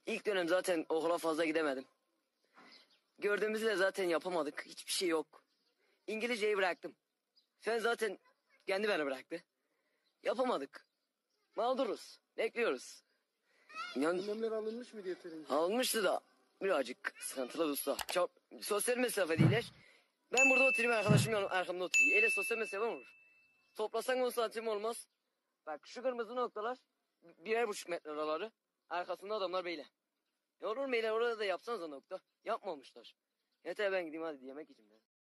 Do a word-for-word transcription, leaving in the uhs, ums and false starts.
İlk dönem zaten okula fazla gidemedim. Gördüğümüzü de zaten yapamadık. Hiçbir şey yok. İngilizceyi bıraktım. Sen zaten kendi beni bıraktı. Yapamadık. Mağduruz. Bekliyoruz. Yani, Önlemler alınmış mı yeterince? alınmıştı da birazcık sıkıntılı usta. Çok sosyal mesafe değiller. Ben burada oturayım, arkadaşım yanım, arkamda oturuyor. Öyle sosyal mesafe olur. Toplasan on santim olmaz. Bak şu kırmızı noktalar birer buçuk metre araları. Arkasında adamlar böyle. E olur mu öyle, orada da yapsanız o nokta. Yapmamışlar. Yeter ben gideyim hadi yemek yiyeceğim.